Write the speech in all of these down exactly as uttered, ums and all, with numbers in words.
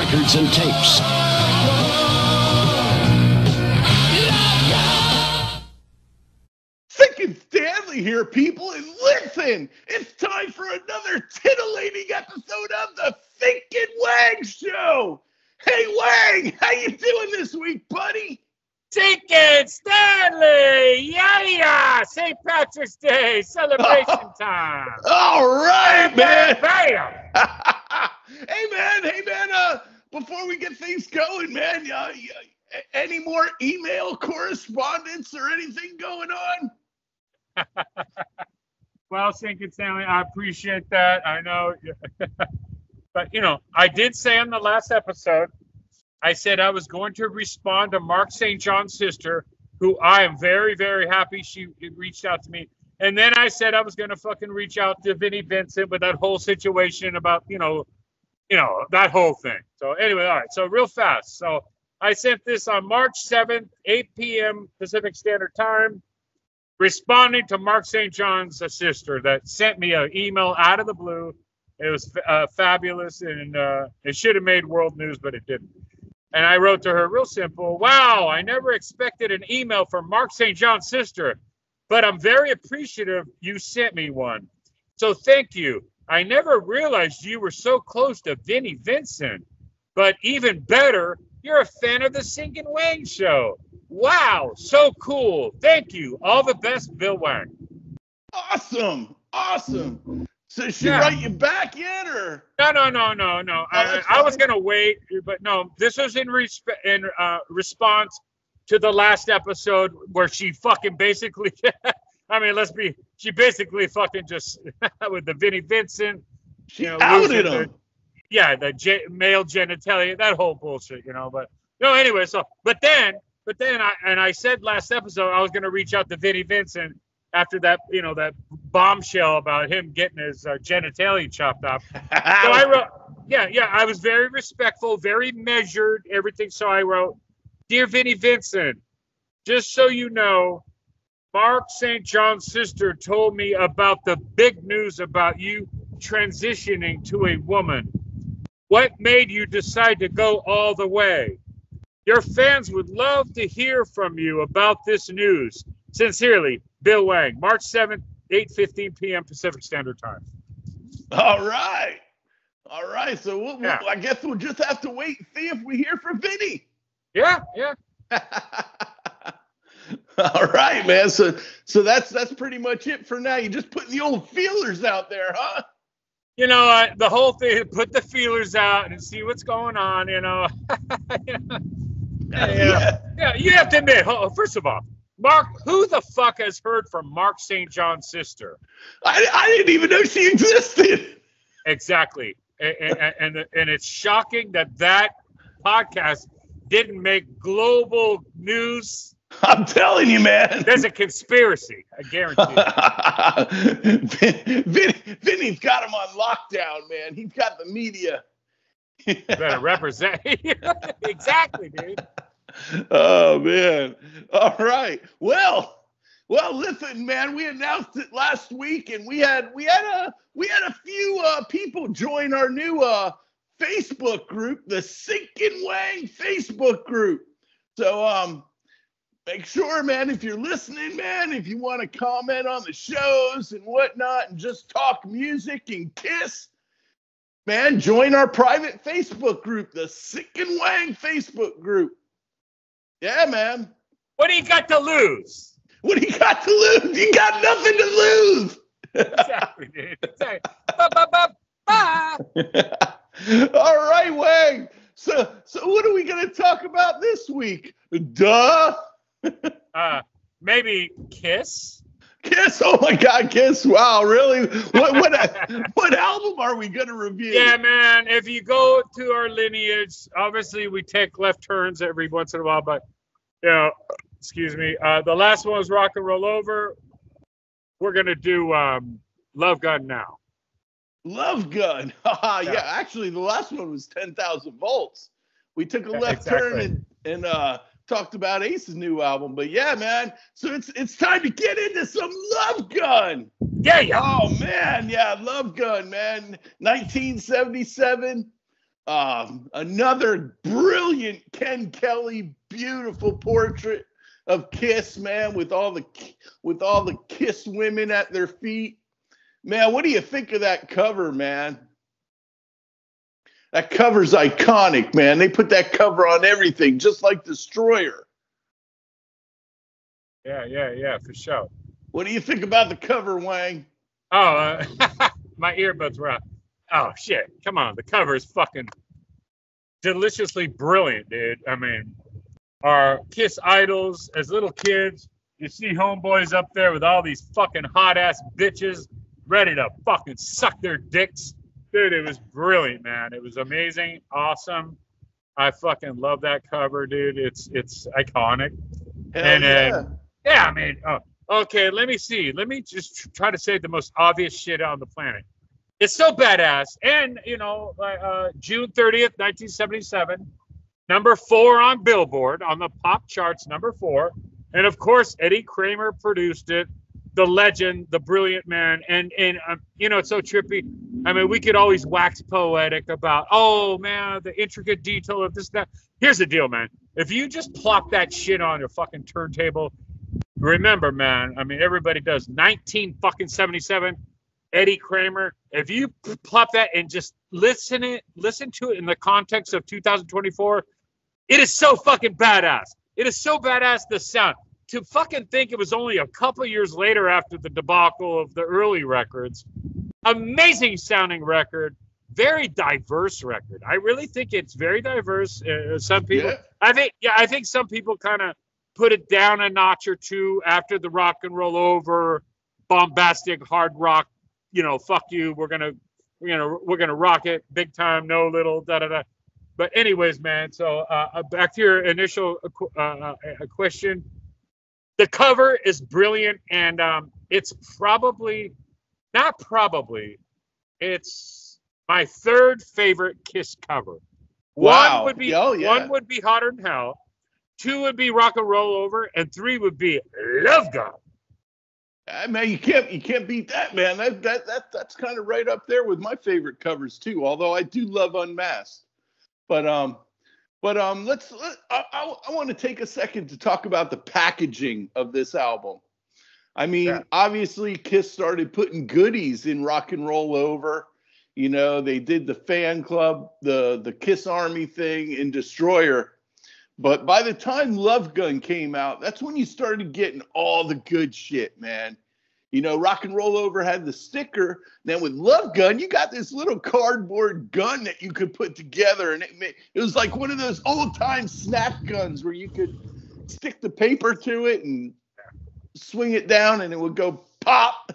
records and tapes. Sick and Stanley here, people, and listen, it's time for another titillating episode of the Thinkin' Wang Show. Hey, Wang, how you doing this week, buddy? Sick and Stanley! Yeah, yeah! Saint Patrick's Day celebration time! All right, man! Bam! Hey, man, hey, man, uh, before we get things going, man, uh, any more email correspondence or anything going on? Well, Sick and Stanley, I appreciate that. I know. But, you know, I did say in the last episode, I said I was going to respond to Mark Saint John's sister, who I am very, very happy she reached out to me. And then I said I was going to fucking reach out to Vinnie Vincent with that whole situation about, you know, you know, that whole thing. So anyway, all right. So real fast. So I sent this on March seventh, eight p.m. Pacific Standard Time, responding to Mark Saint John's sister that sent me an email out of the blue. It was uh, fabulous, and uh, it should have made world news, but it didn't. And I wrote to her real simple, wow, I never expected an email from Mark Saint John's sister, but I'm very appreciative you sent me one. So thank you. I never realized you were so close to Vinnie Vincent, but even better, you're a fan of the Thinkin' Wang Show. Wow, so cool. Thank you. All the best, Bill Wang. Awesome. Awesome. So did she Yeah. write you back yet, or? No, no, no, no, no. Oh, I, that's I was fine. going to wait, but no, this was in, resp- in uh, response to the last episode where she fucking basically, I mean, let's be, she basically fucking just, with the Vinnie Vincent. She you know, outed losing him. the- yeah, the ge- male genitalia, that whole bullshit, you know. But no, anyway, so, but then, but then I, and I said last episode, I was going to reach out to Vinnie Vincent after that, you know, that bombshell about him getting his uh, genitalia chopped off. So I wrote, yeah, yeah, I was very respectful, very measured, everything. So I wrote, Dear Vinnie Vincent, just so you know, Mark Saint John's sister told me about the big news about you transitioning to a woman. What made you decide to go all the way? Your fans would love to hear from you about this news. Sincerely, Bill Wang, March seventh, eight fifteen p.m. Pacific Standard Time. All right. All right. So we'll, Yeah. we'll, I guess we'll just have to wait and see if we hear from Vinny. Yeah, yeah. All right, man. So so that's that's pretty much it for now. You just putting the old feelers out there, huh? You know, uh, the whole thing, put the feelers out and see what's going on, you know. you know? Yeah, yeah. yeah, you have to admit, oh, first of all, Mark, who the fuck has heard from Mark Saint John's sister? I, I didn't even know she existed. Exactly. And, and, and, and it's shocking that that podcast didn't make global news. I'm telling you, man. There's a conspiracy, I guarantee it. Vin, Vin, Vinny's got him on lockdown, man. He's got the media. Better represent. Exactly, dude. Oh, man. All right. Well, well, listen, man, we announced it last week, and we had we had a we had a few uh, people join our new uh, Facebook group, the Thinkin' Wang Facebook group. So um make sure, man, if you're listening, man, if you want to comment on the shows and whatnot and just talk music and kiss, man, join our private Facebook group, the Thinkin' Wang Facebook group. Yeah, man. What do you got to lose? What do you got to lose? You got nothing to lose. Exactly, dude. Exactly. Ba, ba, ba, ba. All right, Wang. So, so what are we going to talk about this week? Duh. Uh, maybe Kiss? Kiss. Oh my God, Kiss. Wow, really? What what what album are we gonna review? Yeah, man. If you go to our lineage, obviously we take left turns every once in a while, but you know, excuse me. Uh, the last one was Rock and Roll Over. We're gonna do um, Love Gun now. Love Gun. yeah. Yeah. Actually, the last one was ten thousand volts. We took a Yeah, left exactly. turn and and uh, talked about Ace's new album. But yeah, man. So it's it's time to get into some Love Gun. Yeah, yeah. Oh man, yeah, Love Gun, man. nineteen seventy-seven. Um, another brilliant Ken Kelly, beautiful portrait of Kiss, man, with all the with all the Kiss women at their feet. Man, what do you think of that cover, man? That cover's iconic, man. They put that cover on everything, just like Destroyer. Yeah, yeah, yeah, for sure. What do you think about the cover, Wang? Oh, uh, my earbuds were out. Oh, shit. Come on. The cover is fucking deliciously brilliant, dude. I mean, our Kiss idols as little kids, you see homeboys up there with all these fucking hot-ass bitches ready to fucking suck their dicks. Dude, it was brilliant, man. It was amazing, awesome. I fucking love that cover, dude. It's it's iconic. Hell and yeah. uh, yeah, I mean, oh, okay, let me see. Let me just tr- try to say the most obvious shit on the planet. It's so badass. And, you know, uh, June thirtieth, nineteen seventy-seven, number four on Billboard, on the pop charts, number four. And, of course, Eddie Kramer produced it. The legend, the brilliant man. And, and um, you know, it's so trippy. I mean, we could always wax poetic about, oh, man, the intricate detail of this, that. Here's the deal, man. If you just plop that shit on your fucking turntable, remember, man, I mean, everybody does. nineteen fucking seventy-seven, Eddie Kramer. If you plop that and just listen it, listen to it in the context of two thousand twenty-four, it is so fucking badass. It is so badass, the sound. To fucking think it was only a couple of years later after the debacle of the early records. Amazing sounding record. Very diverse record. I really think it's very diverse. Uh, some people, Yeah. I think, yeah, I think some people kind of put it down a notch or two after the Rock and Roll Over, bombastic hard rock. You know, fuck you. We're gonna, you know, we're gonna rock it big time. No little da da da. But anyways, man. So uh, back to your initial uh, uh, question. The cover is brilliant, and um, it's probably, not probably, it's my third favorite Kiss cover. Wow. One would be Oh, yeah. one would be Hotter Than Hell, two would be Rock and Roll Over, and three would be Love Gun. I mean, you can't you can't beat that, man. That that that that's kind of right up there with my favorite covers too. Although I do love Unmasked, but um, but um, let's let, I I, I want to take a second to talk about the packaging of this album. I mean, Yeah. obviously, Kiss started putting goodies in Rock and Roll Over. You know, they did the fan club, the the Kiss Army thing in Destroyer. But by the time Love Gun came out, that's when you started getting all the good shit, man. You know, Rock and Roll Over had the sticker. Then with Love Gun, you got this little cardboard gun that you could put together. And it, made, it was like one of those old-time snap guns where you could stick the paper to it and swing it down and it would go pop.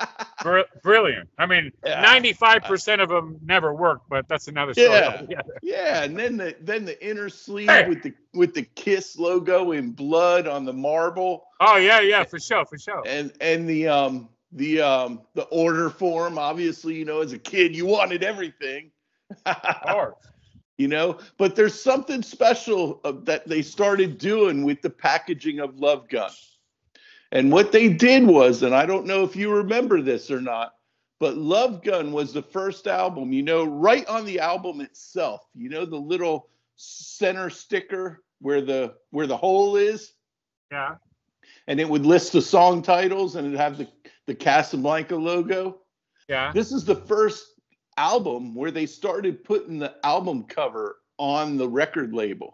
Br- brilliant. I mean, Yeah. ninety-five percent of them never work, but that's another story. Yeah. altogether. Yeah, and then the then the inner sleeve Hey. with the with the Kiss logo in blood on the marble. Oh yeah, yeah, for sure, for sure. And and the um the um the order form, obviously, you know, as a kid you wanted everything. Of course. You know, but there's something special uh, that they started doing with the packaging of Love Gun. And what they did was, and I don't know if you remember this or not, but Love Gun was the first album, you know, right on the album itself, you know, the little center sticker where the where the hole is. Yeah. And it would list the song titles and it'd have the, the Casablanca logo. Yeah. This is the first album where they started putting the album cover on the record label.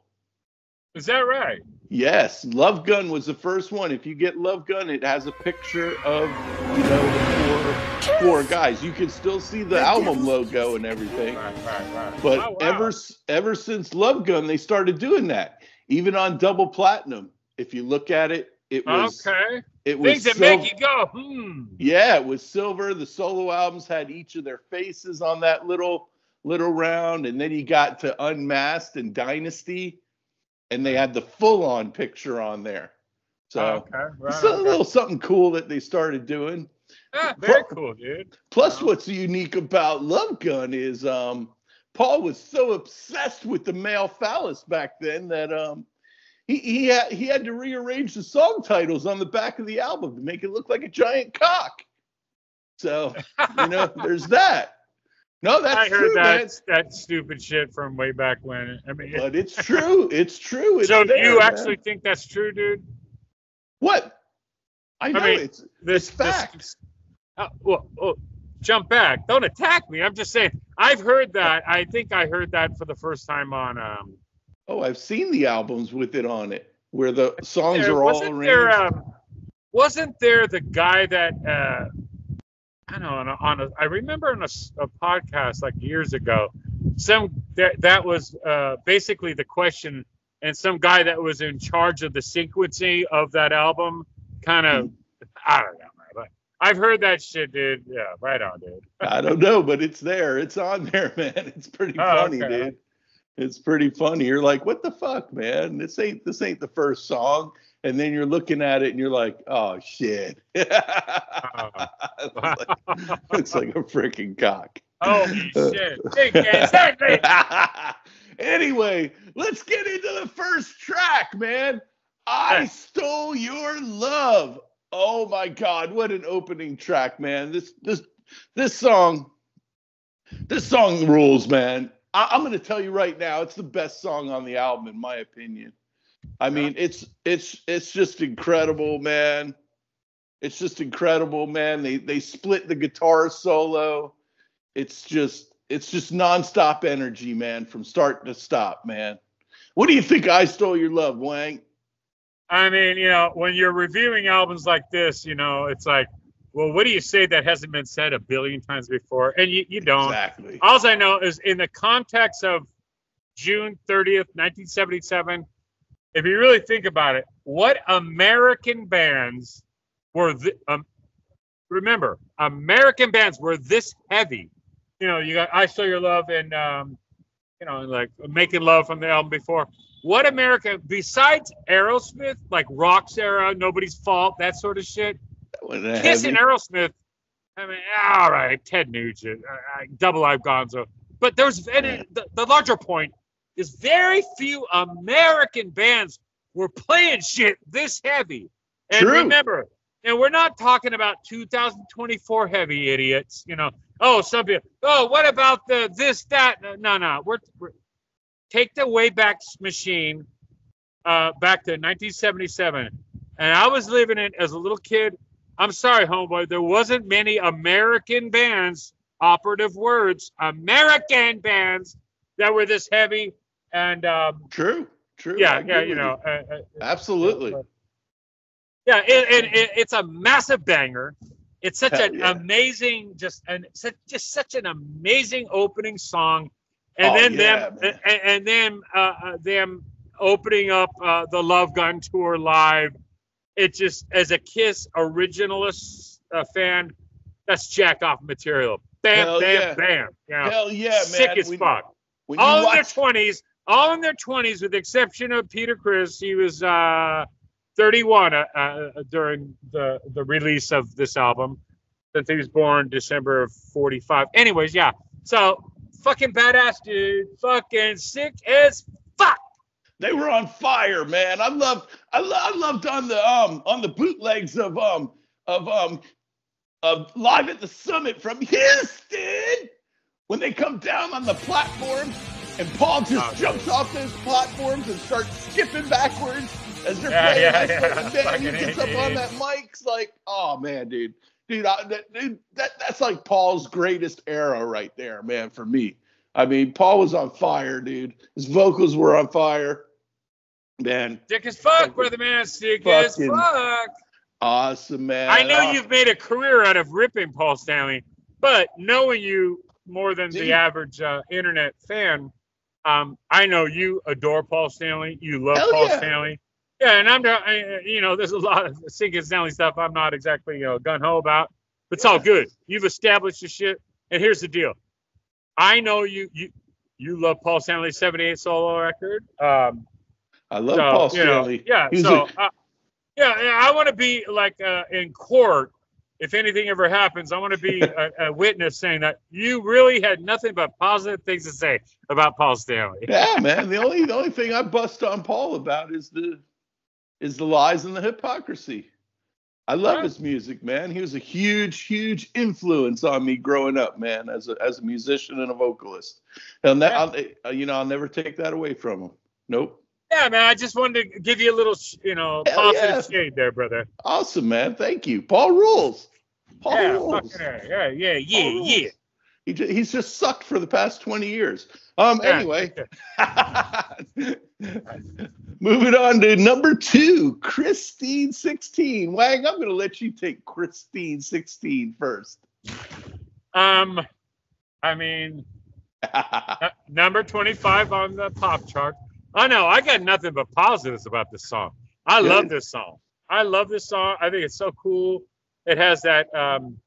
Is that right? Yes, Love Gun was the first one. If you get Love Gun, it has a picture of, you know, the four, four guys. You can still see the album logo and everything. Right, right, right. But Oh, wow. ever ever since Love Gun, they started doing that. Even on Double Platinum, if you look at it, it was Okay. it was Things that sil- make you go, hmm. yeah, it was silver. The solo albums had each of their faces on that little little round, and then you got to Unmasked and Dynasty, and they had the full-on picture on there. So Oh, okay. Right, it's a okay. little something cool that they started doing. Ah, very cool, dude. Plus, Wow. what's unique about Love Gun is um, Paul was so obsessed with the male phallus back then that um, he he had, he had to rearrange the song titles on the back of the album to make it look like a giant cock. So, you know, there's that. No, that's I heard true, that man. that stupid shit from way back when. I mean, But it's true. It's true. It's so there, you man. actually think that's true, dude? What? I know I mean, it's this it's fact. This, uh, well, well, jump back. Don't attack me. I'm just saying. I've heard that. I think I heard that for the first time on. Um, Oh, I've seen the albums with it on it, where the songs there, are all wasn't arranged. there? Um, wasn't there the guy that? Uh, I don't know. On a, on a, I remember on a, a podcast like years ago, some that that was uh, basically the question, and some guy that was in charge of the sequencing of that album, kind of, I don't know, man. But I've heard that shit, dude. Yeah, right on, dude. I don't know, but it's there. It's on there, man. It's pretty Oh, funny, okay. dude. It's pretty funny. You're like, what the fuck, man? This ain't this ain't the first song. And then you're looking at it and you're like, oh shit. it's, like, it's like a freaking cock. Holy shit. Big exactly. Anyway, let's get into the first track, man. I Stole Your Love. Oh my God, what an opening track, man. This this this song, this song rules, man. I, I'm gonna tell you right now, it's the best song on the album, in my opinion. I mean, it's it's it's just incredible, man. It's just incredible, man. They they split the guitar solo. It's just it's just nonstop energy, man, from start to stop, man. What do you think I Stole Your Love, Wang? I mean, you know, when you're reviewing albums like this, you know, it's like, well, what do you say that hasn't been said a billion times before? And you, you don't. Exactly. All I know is in the context of June thirtieth, nineteen seventy-seven, if you really think about it, what American bands were, th- um, remember, American bands were this heavy. You know, you got I Stole Your Love and, um, you know, like Making Love from the album before. What America, besides Aerosmith, like Rock's era, Nobody's Fault, that sort of shit, Kiss and Aerosmith, I mean, all right, Ted Nugent, uh, Double Live Gonzo. But there's, and it, the, the larger point is very few American bands were playing shit this heavy. And True. remember, and we're not talking about two thousand twenty-four heavy idiots, you know. Oh, some people, oh, what about the this, that? No, no, we're, we're take the Wayback Machine uh, back to nineteen seventy-seven. And I was living in as a little kid. I'm sorry, homeboy, there wasn't many American bands, operative words, American bands that were this heavy. And um, true, true. Yeah, yeah, you know. You. Uh, uh, Absolutely. Uh, yeah, and it, it, it's a massive banger. It's such Hell an yeah. amazing, just an such, just such an amazing opening song. And Oh, then yeah, them, man. and, and then uh, them opening up uh, the Love Gun tour live. It just, as a Kiss originalist uh, fan, that's jack off material. Bam, Hell bam, yeah. bam. You know, Hell yeah, man. sick as When- fuck. When you All in their watch, twenties, all in their twenties, with the exception of Peter Criss. He was uh, thirty-one uh, uh, during the the release of this album, since he was born December of forty-five. Anyways, yeah. So fucking badass, dude. Fucking sick as fuck. they were on fire, man. I loved, I, lo- I loved on the um on the bootlegs of um of um of Live at the Summit from Houston when they come down on the platform and Paul just Oh, jumps off those platforms and starts skipping backwards as they're Yeah, playing. yeah, that yeah. shit. And then he Fucking gets up on idiot. that mic, it's like, oh man, dude. Dude, I, that, dude that, that's like Paul's greatest era right there, man, for me. I mean, Paul was on fire, dude. His vocals were on fire. Man, Sick as fuck, brother man. Sick as Fucking- fuck. awesome, man. I know Oh, you've made a career out of ripping Paul Stanley, but knowing you more than Dude. the average uh, internet fan, um, I know you adore Paul Stanley. You love Hell Paul yeah. Stanley. Yeah, and I'm, I, you know, there's a lot of Sick and Stanley stuff I'm not exactly, you know, gung-ho about, but it's all good. You've established your shit, and here's the deal. I know you, you, you love Paul Stanley's seventy-eight solo record. Um, I love so, Paul you know, Stanley. yeah, He was so a- uh, yeah, yeah, I want to be like uh, in court. If anything ever happens, I want to be a, a witness saying that you really had nothing but positive things to say about Paul Stanley. yeah, man. The only the only thing I bust on Paul about is the is the lies and the hypocrisy. I love Huh? his music, man. He was a huge, huge influence on me growing up, man, as a as a musician and a vocalist. And that, Yeah. I'll, you know, I'll never take that away from him. Nope. Yeah, man. I just wanted to give you a little, you know, Hell positive yeah. shade there, brother. Awesome, man. Thank you. Paul rules. Paul Yeah, rules. fucking yeah, yeah, yeah, Paul yeah, rules. yeah. He just, he's just sucked for the past twenty years. Um. Yeah. Anyway, moving on to number two, Christine sixteen. Wang, I'm going to let you take Christine sixteen first. Um, I mean, uh, number twenty-five on the pop chart. I know I got nothing but positives about this song. I Good. love this song. I love this song. I think it's so cool. It has that. Um,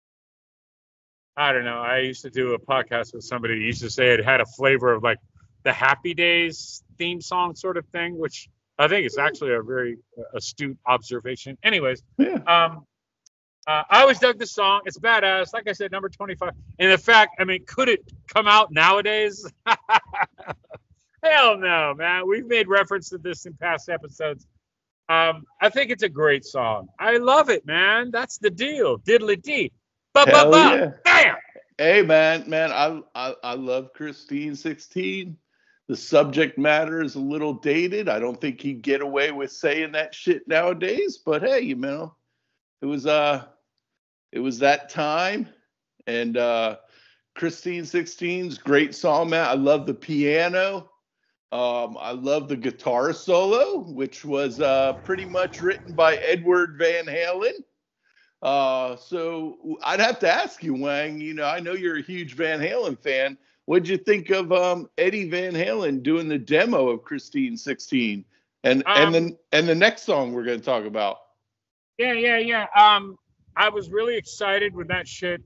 I don't know. I used to do a podcast with somebody who used to say it had a flavor of like the Happy Days theme song sort of thing, which I think is actually a very astute observation. Anyways, Yeah. um, uh, I always dug this song. It's badass. Like I said, number twenty-five. And the fact, I mean, could it come out nowadays? Hell no, man. We've made reference to this in past episodes. Um, I think it's a great song. I love it, man. That's the deal. Diddly dee. Ba ba Hell ba. yeah. Bam. Hey, man, man, I, I I love Christine sixteen. The subject matter is a little dated. I don't think he'd get away with saying that shit nowadays. But hey, you know, it was uh, it was that time, and uh, Christine sixteen's great song, man. I love the piano. Um, I love the guitar solo, which was uh, pretty much written by Edward Van Halen. Uh, so I'd have to ask you, Wang, you know, I know you're a huge Van Halen fan. What'd you think of um, Eddie Van Halen doing the demo of Christine sixteen? And Um, and then and the next song we're going to talk about. Yeah, yeah, yeah. Um, I was really excited when that shit.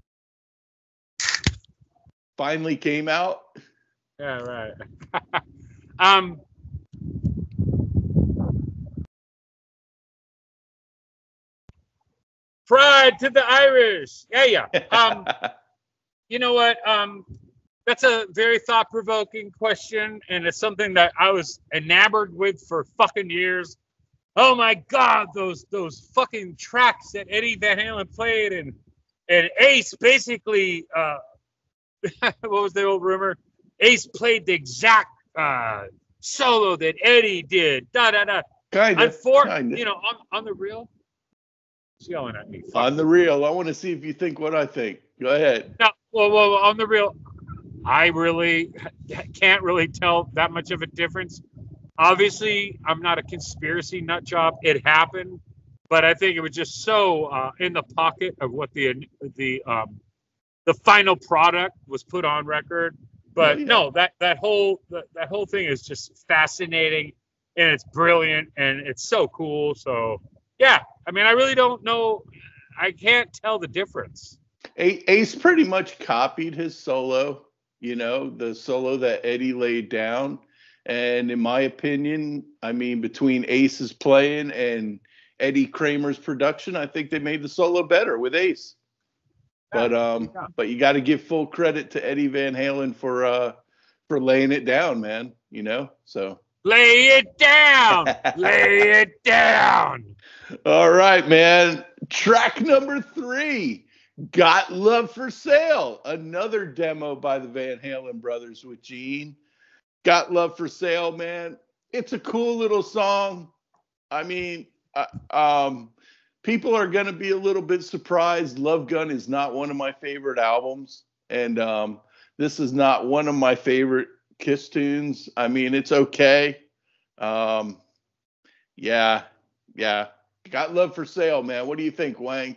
Finally came out. Yeah, right. um, Pride to the Irish. Yeah, yeah. Um, you know what? Um, that's a very thought-provoking question, and it's something that I was enamored with for fucking years. Oh my God, those those fucking tracks that Eddie Van Halen played, and and Ace basically, uh, what was the old rumor? Ace played the exact uh, solo that Eddie did. Da da da. kind of. Unfor- you know, on on the real. He's yelling at me. Fuck. On the real, I want to see if you think what I think. Go ahead. No, well, well, on the real, I really can't really tell that much of a difference. Obviously, I'm not a conspiracy nut job. It happened, but I think it was just so uh, in the pocket of what the the um, the final product was put on record. But Oh, yeah. no, that that whole that, that whole thing is just fascinating, and it's brilliant, and it's so cool. So yeah, I mean, I really don't know. I can't tell the difference. Ace pretty much copied his solo, you know, the solo that Eddie laid down. And in my opinion, I mean, between Ace's playing and Eddie Kramer's production, I think they made the solo better with Ace. But um, Yeah. but you got to give full credit to Eddie Van Halen for uh for laying it down, man. You know, so Lay it down, lay it down. all right, man. Track number three, Got Love for Sale, another demo by the Van Halen brothers with Gene. Got Love for Sale, man. It's a cool little song. I mean, uh, um, people are going to be a little bit surprised. Love Gun is not one of my favorite albums. And um, this is not one of my favorite Kiss tunes. I mean, it's okay. Um, yeah, yeah. Got Love for Sale, man. What do you think, Wang?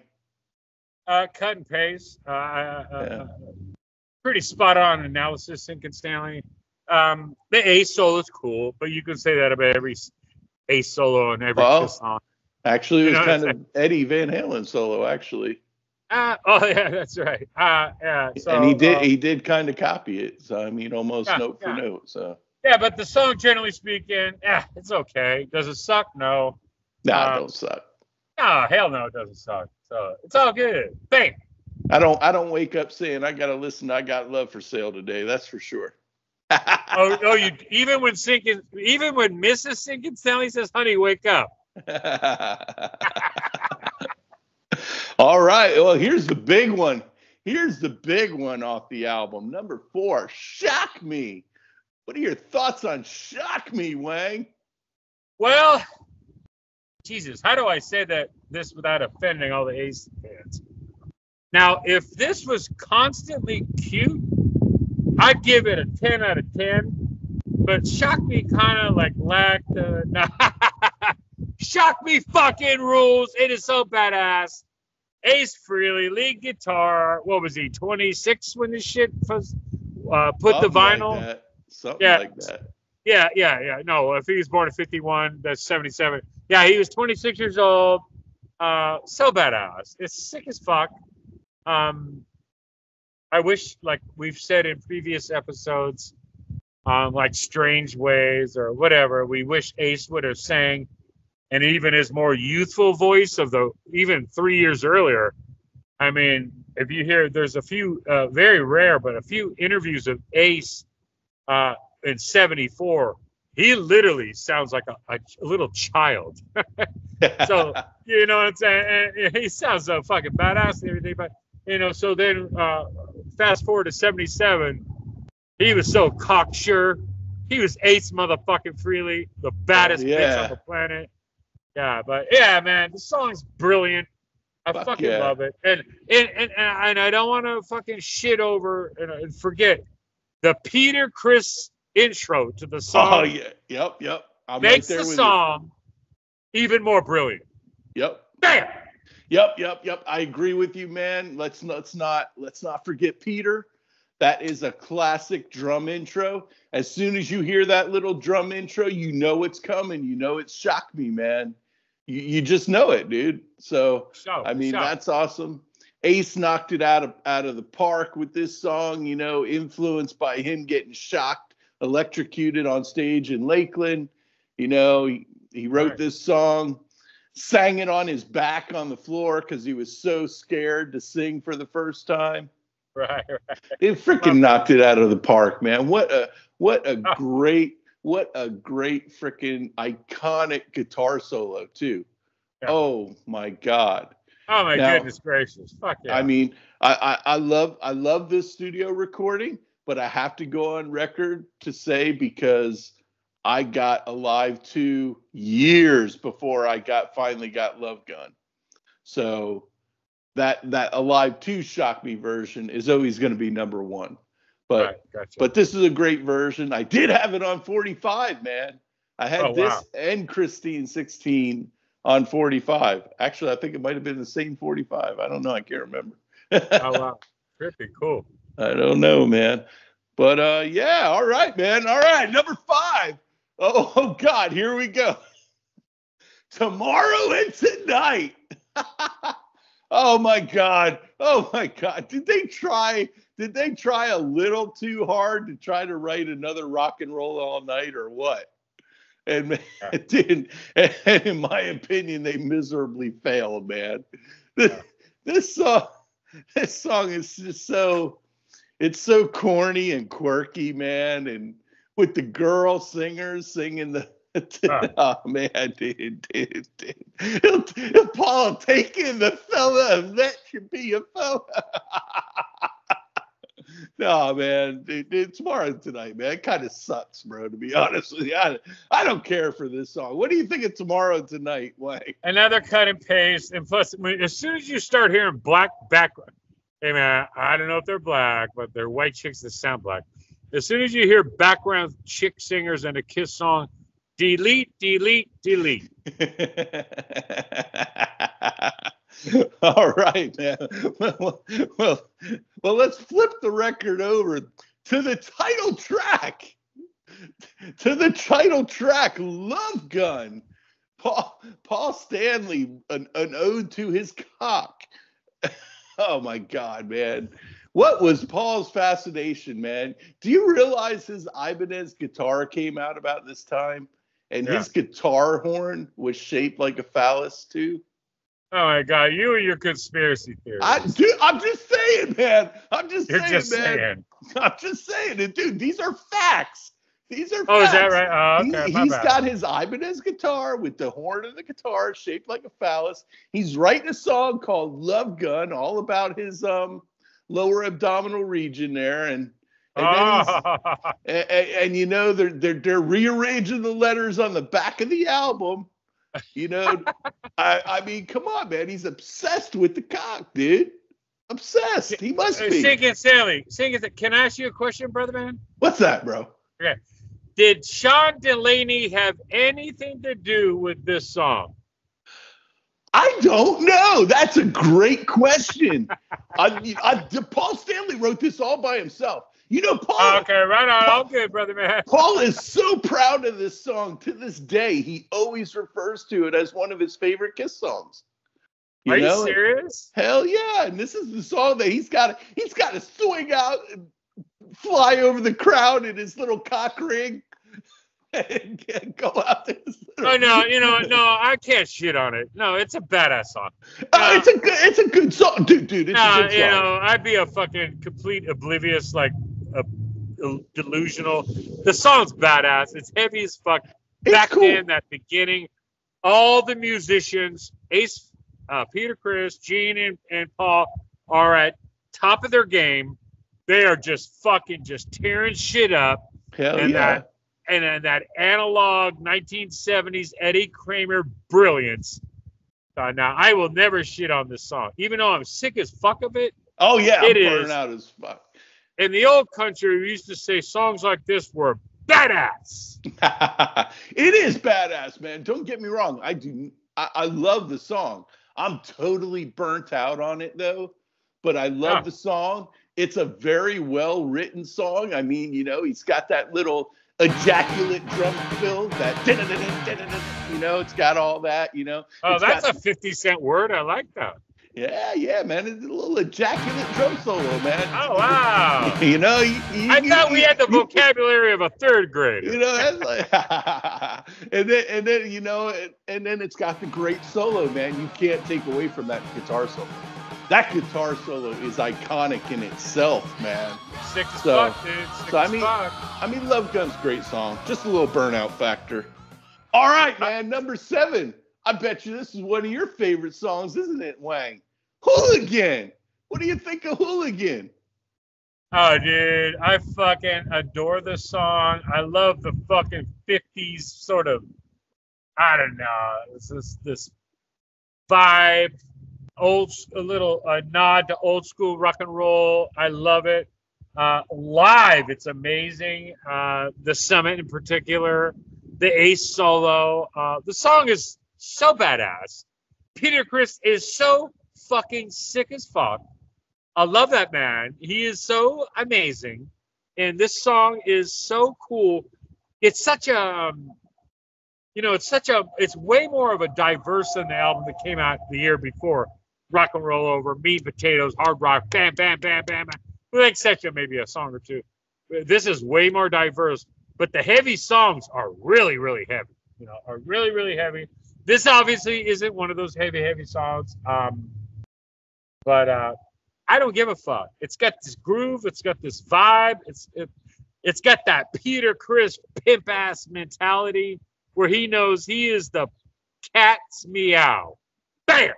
Uh, cut and paste. Uh, uh, Yeah. Pretty spot on analysis, Lincoln Stanley. Um, the Ace solo is cool, but you can say that about every Ace solo and every Well, Kiss song. Actually, it You was know kind what of Eddie Van Halen solo, actually. Uh, oh yeah, that's right. Uh, yeah. So, and he did uh, he did kind of copy it. So I mean, almost Yeah, note for yeah. note. So yeah, but the song, generally speaking, yeah, it's okay. Does it suck? No. nah, Um, don't suck. No, hell no, it doesn't suck. So it's all good. Bang. I don't I don't wake up saying I gotta listen to I Got Love for Sale today. That's for sure. Oh, oh, you even when Sinkin, even when Missus Sinkin Stanley says, "Honey, wake up." All right. Well, here's the big one. Here's the big one off the album. Number four, Shock Me. What are your thoughts on Shock Me, Wang? Well, Jesus, how do I say that this without offending all the Ace fans? Now, if this was constantly cute, I'd give it a ten out of ten. But Shock Me kind of like lacked the. Nah, Shock Me fucking rules. It is so badass. Ace Frehley, lead guitar. What was he, twenty-six when this shit was uh, put Something the vinyl? Like that. Something yeah. like that. Yeah, yeah, yeah. No, if he was born in fifty-one, that's seventy-seven. Yeah, he was twenty-six years old. Uh, so badass. It's sick as fuck. Um, I wish, like we've said in previous episodes, um, like Strange Ways or whatever, we wish Ace would have sang, and even his more youthful voice of the even three years earlier. I mean, if you hear, there's a few uh, very rare, but a few interviews of Ace uh, in seventy-four. He literally sounds like a, a, a little child. So, you know what I'm saying? And he sounds so fucking badass and everything. But, you know, so then uh, fast forward to seventy-seven, he was so cocksure. He was Ace motherfucking Frehley, the baddest yeah. bitch on the planet. Yeah, but yeah, man, the song's brilliant. I Fuck fucking yeah. love it. And and, and and I don't want to fucking shit over and, and forget the Peter Criss intro to the song. Oh yeah, yep, yep. I'm makes right there the with song you. even more brilliant. Yep. Bam. Yep, yep, yep. I agree with you, man. Let's let's not let's not forget Peter. That is a classic drum intro. As soon as you hear that little drum intro, you know it's coming. You know it's Shock Me, man. You, you just know it, dude. So, Show, I mean, show. that's awesome. Ace knocked it out of out of the park with this song, you know, influenced by him getting shocked, electrocuted on stage in Lakeland. You know, he, he wrote Right. this song, sang it on his back on the floor because he was so scared to sing for the first time. Right, right. It freaking knocked it out of the park, man. What a what a Oh. great what a great freaking iconic guitar solo too. Yeah. Oh my God. Oh my Now- goodness gracious. Fuck yeah. I mean, I, I I love I love this studio recording, but I have to go on record to say, because I got Alive two years before I got finally got Love Gun. So that that Alive two Shock Me version is always going to be number one. But right, gotcha. but this is a great version. I did have it on forty-five, man. I had Oh, this wow. and Christine sixteen on forty-five. Actually, I think it might have been the same forty-five. I don't know. I can't remember. Oh wow. Trippy, cool. I don't know, man. But uh yeah, all right, man. All right, number five. Oh, oh God, here we go. Tomorrow and Tonight. Oh my God. Oh my God. Did they try did they try a little too hard to try to write another Rock and Roll All Night or what? And it didn't, and in my opinion, they miserably failed, man. This, this song this song is just so it's so corny and quirky, man, and with the girl singers singing the Huh. oh man, dude, dude, dude. He'll, he'll Paul taking the fella that should be a fella. No, man, dude, dude, Tomorrow and Tonight, man, it kind of sucks, bro. To be honest with you, I, I don't care for this song. What do you think of Tomorrow and Tonight, Wayne? Another cut and paste, and plus, I mean, as soon as you start hearing black background, hey man, I don't know if they're black, but they're white chicks that sound black. As soon as you hear background chick singers and a Kiss song, delete, delete, delete. All right, man. Well, well, well, let's flip the record over to the title track. To the title track, Love Gun. Paul Paul Stanley, an, an ode to his cock. Oh my God, man. What was Paul's fascination, man? Do you realize his Ibanez guitar came out about this time? And Yeah. his guitar horn was shaped like a phallus too? Oh my God, you and your conspiracy theories. I do. I'm just saying, man. I'm just You're saying, just man. saying. I'm just saying it, dude. These are facts. These are Oh, facts. is that right? Oh, okay. He, My he's bad. got his Ibanez guitar with the horn of the guitar shaped like a phallus. He's writing a song called Love Gun, all about his um, lower abdominal region there. And and, Oh. then and, and, and you know, they're, they're, they're rearranging the letters on the back of the album. You know, I, I mean, come on, man. He's obsessed with the cock, dude. Obsessed. He must be. Sing it, Stanley. Sing it. Can I ask you a question, brother man? What's that, bro? Okay. Did Sean Delaney have anything to do with this song? I don't know. That's a great question. I, I, Paul Stanley wrote this all by himself. You know, Paul. Okay, right on. All good, brother man. Paul is so proud of this song. To this day, he always refers to it as one of his favorite Kiss songs. You Are know? you serious? Hell yeah! And this is the song that he's got. He's got to swing out and fly over the crowd in his little cock ring and go out there. Oh no, you know, no, I can't shit on it. No, it's a badass song. Oh, No, it's a good, it's a good song, dude. Dude, it's no, a good song. you know, I'd be a fucking complete oblivious, like a, a delusional. The song's badass. It's heavy as fuck. It's Back cool. then, that beginning, all the musicians, Ace. Uh, Peter, Chris, Gene, and, and Paul are at top of their game. They are just fucking just tearing shit up. Hell and yeah. That, and then that analog nineteen seventies Eddie Kramer brilliance. Uh, now, I will never shit on this song. Even though I'm sick as fuck of it. Oh, yeah. It I'm is. burning out as fuck. In the old country, we used to say songs like this were badass. It is badass, man. Don't get me wrong. I do. I, I love the song. I'm totally burnt out on it, though. But I love Yeah. the song. It's a very well-written song. I mean, you know, he's got that little ejaculate drum fill, that, you know, it's got all that, you know. Oh, It's that's got, a fifty cent word. I like that. Yeah, yeah, man. It's a little ejaculate drum solo, man. Oh, wow. You know, you, you, I thought you, we had the you, vocabulary of a third grader. You know, that's like, and then and then you know, and, and then it's got the great solo, man. You can't take away from that guitar solo. That guitar solo is iconic in itself, man. Sick as So- fuck, dude. Sick so I as mean- fuck. I mean, Love Gun's a great song. Just a little burnout factor. All right, man. Number seven. I bet you this is one of your favorite songs, isn't it, Wang? Hooligan. What do you think of Hooligan? Oh, dude, I fucking adore this song. I love the fucking fifties sort of, I don't know, it's this this vibe, old a little uh, nod to old school rock and roll. I love it. Uh, live, it's amazing. Uh, the Summit in particular, the Ace solo. Uh, the song is so badass. Peter Criss is so fucking sick as fuck. I love that man. He is so amazing. And this song is so cool. It's such a, um, you know, it's such a, it's way more of a diverse than the album that came out the year before. Rock and Roll Over, Meat and Potatoes, Hard Rock, bam, bam, bam, bam, bam. With the exception of maybe a song or two. This is way more diverse. But the heavy songs are really, really heavy. You know, are really, really heavy. This obviously isn't one of those heavy, heavy songs. Um, but uh, I don't give a fuck. It's got this groove. It's got this vibe. It's it, it's got that Peter Criss pimp ass mentality where he knows he is the cat's meow. Bam.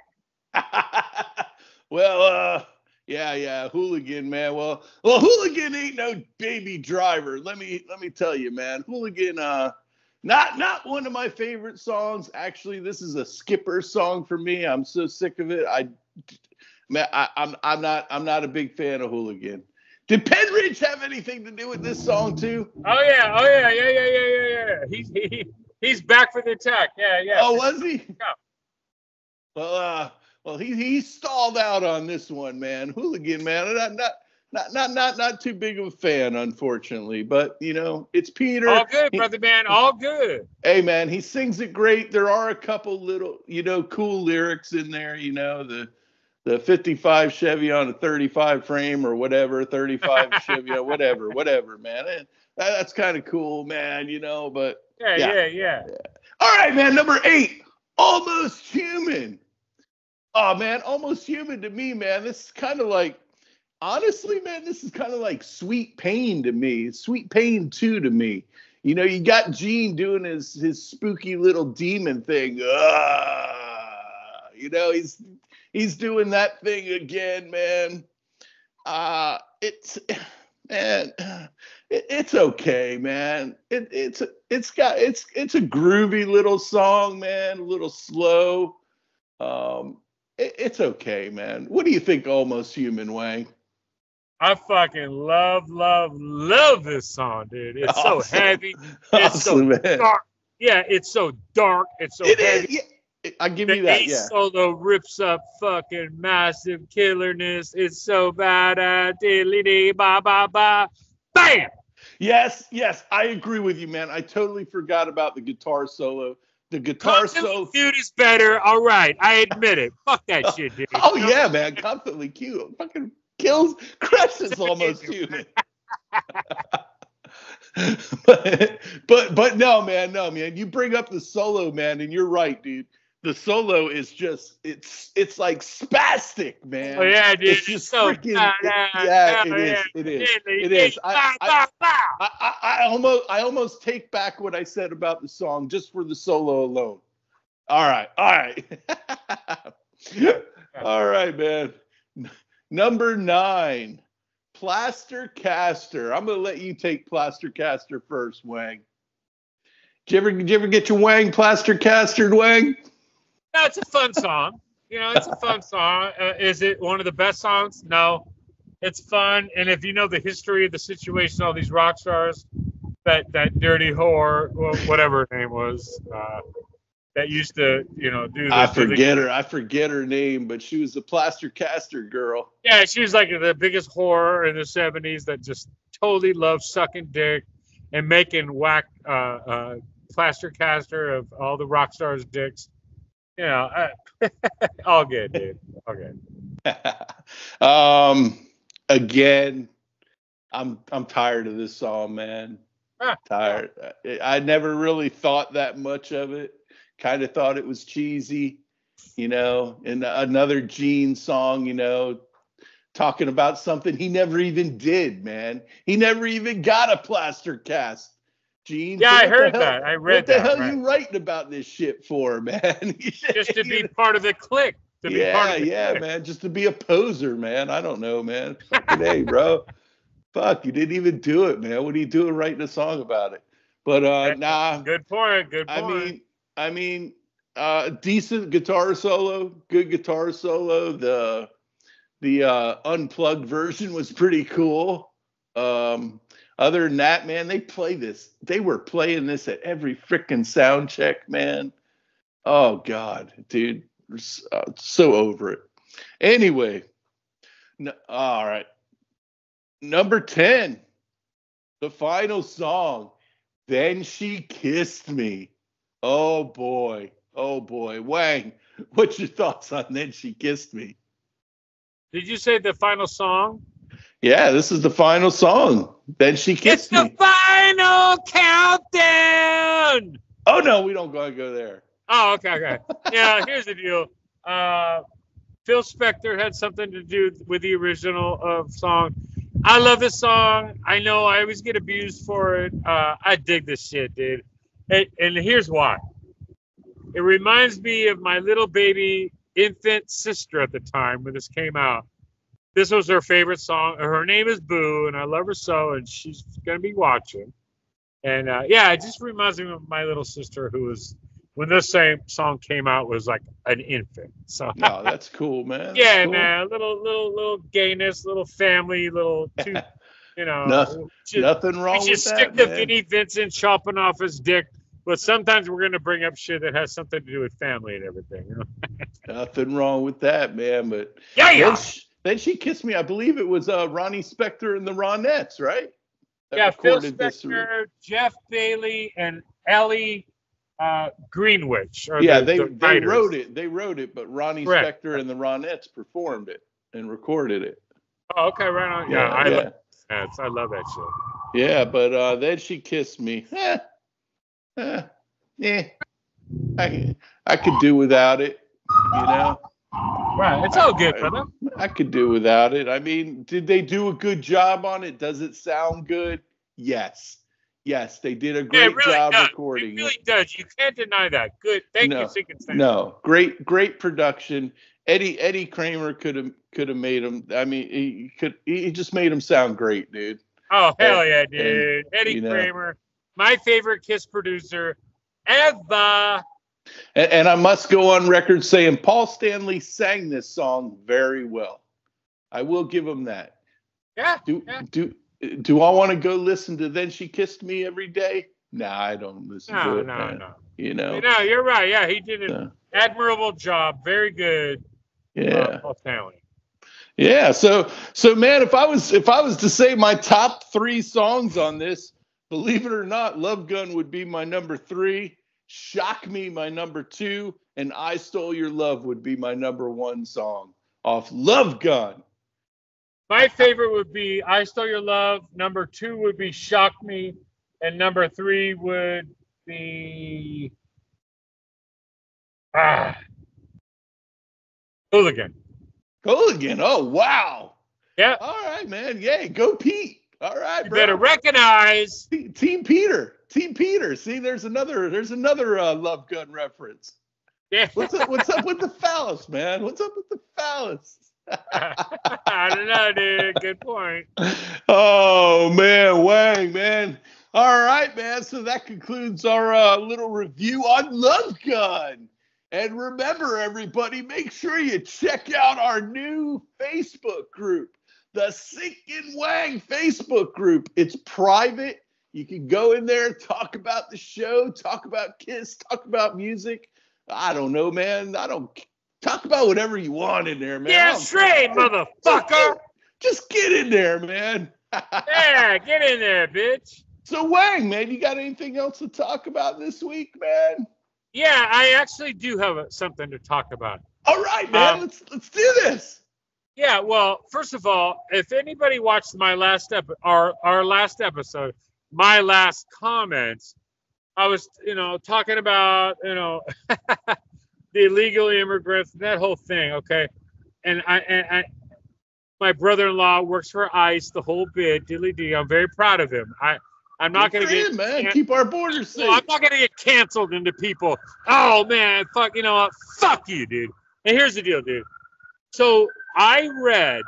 Well, uh, yeah, yeah, Hooligan, man. Well, well, Hooligan ain't no Baby Driver. Let me let me tell you, man. Hooligan, uh, not not one of my favorite songs. Actually, this is a skipper song for me. I'm so sick of it. I, man, I I'm I'm not I'm not a big fan of Hooligan. Did Penridge have anything to do with this song too? Oh yeah, oh yeah, yeah, yeah, yeah, yeah, yeah. He's he, he's back for the attack. Yeah, yeah. Oh, was he? Yeah. Well, uh, well, he he stalled out on this one, man. Hooligan, man. Not not not not not not too big of a fan, unfortunately. But you know, it's Peter. All good, He- brother man. All good. Hey, man, he sings it great. There are a couple little, you know, cool lyrics in there. You know, the the fifty-five Chevy on a thirty-five frame or whatever, thirty-five Chevy, or whatever, whatever, man. And that, that's kind of cool, man. You know, but Yeah, Yeah. yeah, yeah. all right, man. Number eight, Almost Human. Oh, man, Almost Human to me, man. This is kind of like, honestly, man, this is kind of like Sweet Pain to me. Sweet Pain two to me. You know, you got Gene doing his his spooky little demon thing. Ah, you know, he's he's doing that thing again, man. Uh it's man, it, it's okay, man. It, it's it's got it's it's a groovy little song, man. A little slow. Um, it, it's okay, man. What do you think, Almost Human, Wang? I fucking love, love, love this song, dude. It's Awesome. so heavy. It's Awesome, so man. dark. Yeah, it's so dark. It's so It heavy. is. Yeah, I give The you that. ace Yeah. solo rips up fucking massive killerness. It's so bad. Uh, diddly ba ba ba. Bam! Yes, yes, I agree with you, man. I totally forgot about the guitar solo. The guitar solo. Dude is better. All right, I admit it. Fuck that shit, dude. Oh yeah, man. Constantly cute. Fucking kills, crushes Almost Human. but, but but no, man, no, man. You bring up the solo, man, and you're right, dude. The solo is just it's it's like spastic, man. Oh yeah, dude. It's just so freaking bad. it, yeah, it Oh, is. yeah. It is. Diddly It is. dee, I, ba, I, ba, ba. I, I, I almost I almost take back what I said about the song just for the solo alone. All right, all right, all right, man. Number nine, Plaster Caster. I'm gonna let you take Plaster Caster first, Wang. Did you ever did you ever get your Wang Plaster Castered, Wang? No, it's a fun song. You know, it's a fun song. Uh, is it one of the best songs? No. It's fun, and if you know the history of the situation, all these rock stars, that that dirty whore, well, whatever her name was, uh, that used to, you know, do the. I do the- forget her. I forget her name, but she was the Plaster Caster girl. Yeah, she was like the biggest whore in the seventies that just totally loved sucking dick and making whack uh, uh, plaster caster of all the rock stars' dicks. You know, uh, all good, dude. All good. um, again, I'm I'm tired of this song, man. Huh. Tired. I, I never really thought that much of it. Kind of thought it was cheesy, you know. And another Gene song, you know, talking about something he never even did, man. He never even got a plaster cast. Gene. Yeah, so I what the heard hell- that. I read What the that. hell right. you writing about this shit for, man? Just to be part of the clique. To be yeah, part of the yeah, clique. man. Just to be a poser, man. I don't know, man. Fucking hey, bro. Fuck, you didn't even do it, man. What are you doing writing a song about it? But uh nah. Good point. Good point. I mean, I mean, uh decent guitar solo, good guitar solo. The the uh unplugged version was pretty cool. Um other than that, man, they play this. They were playing this at every freaking sound check, man. Oh God, dude. Uh, so over it. Anyway, n- all right. Number ten, the final song. Then She Kissed Me. Oh boy. Oh boy. Wang, what's your thoughts on Then She Kissed Me? Did you say the final song? Yeah, this is the final song. Then She It's Kissed the Me. final countdown. Oh no, we don't gotta go there. Oh, okay, okay. Yeah, here's the deal. Uh, Phil Spector had something to do with the original uh, song. I love this song. I know I always get abused for it. Uh, I dig this shit, dude. And, and here's why. It reminds me of my little baby infant sister at the time when this came out. This was her favorite song. Her name is Boo, and I love her so, and she's going to be watching. And uh, yeah, it just reminds me of my little sister who was, when this same song came out, was like an infant. So No, that's cool, man. That's yeah, cool. man, little little little gayness, little family, little two, you know. Nothing- just, Nothing wrong we with just that, stick to man. Vinnie Vincent chopping off his dick, but sometimes we're gonna bring up shit that has something to do with family and everything. You know? Nothing wrong with that, man. But Yeah, yeah. Then she, then she kissed me. I believe it was uh, Ronnie Spector and the Ronettes, right? That Yeah, Phil recorded this. Spector, Jeff Bailey, and Ellie uh, Greenwich. Are Yeah, the, they the they writers. wrote it. They wrote it, but Ronnie Correct. Spector and the Ronettes performed it and recorded it. Oh, okay, right on. Yeah, I yeah. love that. I love that shit. Yeah, but uh, then she kissed me. Eh, eh, eh. I I could do without it, you know. Right, it's all good, brother. I could do without it. I mean, did they do a good job on it? Does it sound good? Yes. Yes, they did a Yeah, great it really job does. recording It really does. You can't deny that. Good. Thank no, you, Seek and Stand. No, great, great production. Eddie Eddie Kramer could have could have made him. I mean, he could. He just made him sound great, dude. Oh hell and, yeah, dude! And, Eddie you know, Kramer, my favorite Kiss producer ever. And, and I must go on record saying Paul Stanley sang this song very well. I will give him that. Yeah. Do yeah. do do I want to go listen to Then She Kissed Me every day? Nah, I don't listen no, to it. No, man. no, You know. no. You're right. Yeah, he did an so, admirable job. Very good. Yeah. Uh, Paul Stanley. Yeah. So so man, if I was if I was to say my top three songs on this, believe it or not, Love Gun would be my number three. Shock Me, my number two, and I Stole Your Love would be my number one song off Love Gun. My favorite would be I Stole Your Love. Number two would be Shock Me. And number three would be ah, Hooligan. Hooligan. Oh, wow. Yeah. All right, man. Yay. Go Pete. All right, you bro. better recognize Team Peter. Team Peter. See, there's another there's another uh, Love Gun reference. Yeah. What's up what's up with the phallus, man? What's up with the phallus? I don't know, dude. Good point. Oh man, Wang, man. All right, man. So that concludes our uh, little review on Love Gun. And remember, everybody, make sure you check out our new Facebook group, the Seek and Wang Facebook group. It's private. You can go in there, talk about the show, talk about Kiss, talk about music. I don't know, man. I don't talk about whatever you want in there, man. Yeah, straight, motherfucker. Just get in there, man. Yeah, get in there, bitch. So, Wang, man, you got anything else to talk about this week, man? Yeah, I actually do have a, something to talk about. All right, man. Um, let's let's do this. Yeah, well, first of all, if anybody watched my last ep- our our last episode, my last comments, I was, you know, talking about, you know, the illegal immigrants, that whole thing, okay? And I and I my brother-in-law works for ICE, the whole bit, dilly dee. I'm very proud of him. I I'm not going to get, man. Keep our borders safe. No, I'm not going to get canceled into people. Oh man, fuck, you know what? Fuck you, dude. And here's the deal, dude. So I read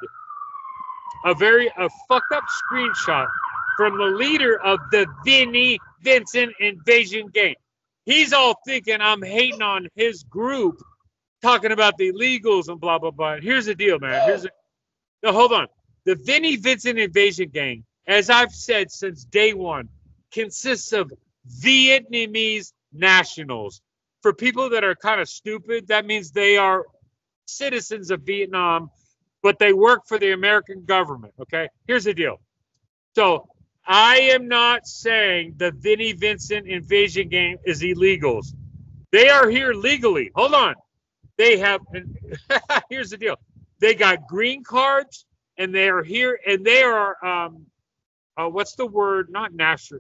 a very a fucked up screenshot from the leader of the Vinnie Vincent Invasion Gang. He's all thinking I'm hating on his group, talking about the illegals and blah blah blah. And here's the deal, man. Here's the, no, hold on. The Vinnie Vincent Invasion Gang, as I've said since day one, consists of Vietnamese nationals. For people that are kind of stupid, that means they are citizens of Vietnam, but they work for the American government, okay? Here's the deal. So I am not saying the Vinnie Vincent Invasion Gang is illegals. They are here legally. Hold on. They have, here's the deal. They got green cards, and they are here, and they are, um, uh, what's the word? Not national.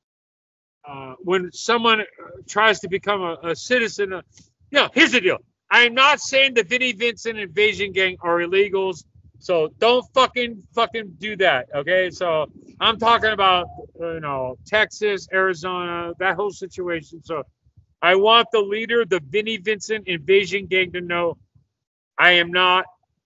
Uh, when someone tries to become a, a citizen, uh, yeah, here's the deal. I'm not saying the Vinnie Vincent Invasion Gang are illegals, so don't fucking fucking do that, okay? So I'm talking about, you know, Texas, Arizona, that whole situation. So I want the leader of the Vinnie Vincent Invasion Gang to know I am not,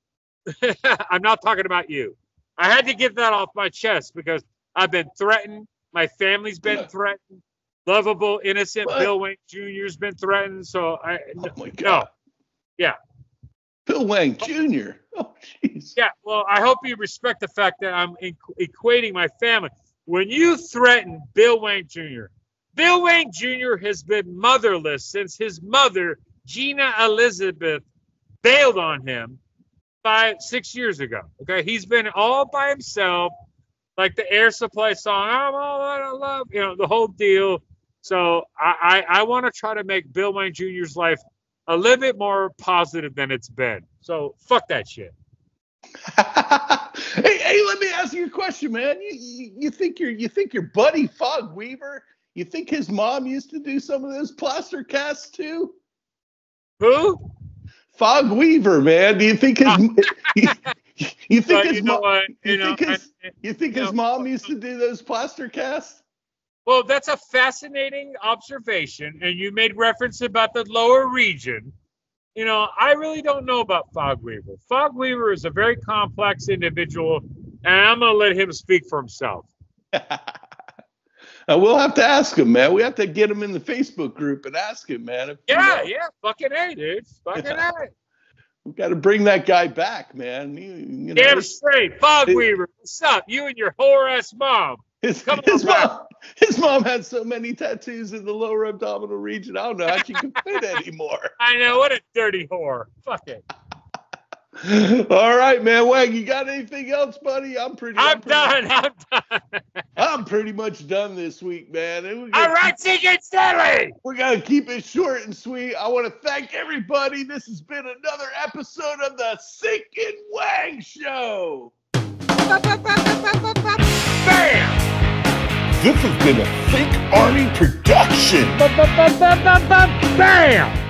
I'm not talking about you. I had to get that off my chest because I've been threatened. My family's been yeah. threatened. Lovable, innocent what? Bill Wang Junior's been threatened. So I, oh my God. no. Yeah. Bill Wang Junior Oh, jeez. Yeah, well, I hope you respect the fact that I'm equating my family. When you threaten Bill Wang Junior, Bill Wang Junior has been motherless since his mother, Gina Elizabeth, bailed on him five, six years ago. Okay, he's been all by himself, like the Air Supply song, I'm all out of love, you know, the whole deal. So I, I, I want to try to make Bill Wang Junior's life a little bit more positive than it's been. So fuck that shit. hey, hey, let me ask you a question, man. You, you, you think your you think your buddy Fog Weaver, you think his mom used to do some of those plaster casts too? Who? Fog Weaver, man. Do you think his you, you think well, his you know mom what? you, you think know, his I, you think you his know, mom used to do those plaster casts? Well, that's a fascinating observation, and you made reference about the lower region. You know, I really don't know about Fog Weaver. Fog Weaver is a very complex individual, and I'm going to let him speak for himself. We'll have to ask him, man. We have to get him in the Facebook group and ask him, man. If, yeah, you know. yeah, fucking A, dude. Fucking A. We've got to bring that guy back, man. You, you know, Damn straight. Fog it, Weaver, what's up? You and your whore-ass mom. His, Come his on, mom. His mom had so many tattoos in the lower abdominal region. I don't know how she can fit anymore. I know. What a dirty whore. Fuck it. All right, man. Wag, you got anything else, buddy? I'm pretty. I'm, I'm pretty, done. I'm done. I'm pretty much done this week, man. And All right, Secret Stanley. We're gonna keep it short and sweet. I want to thank everybody. This has been another episode of the Sink and Wag Show. Bam! This has been a Think Army production. Bam!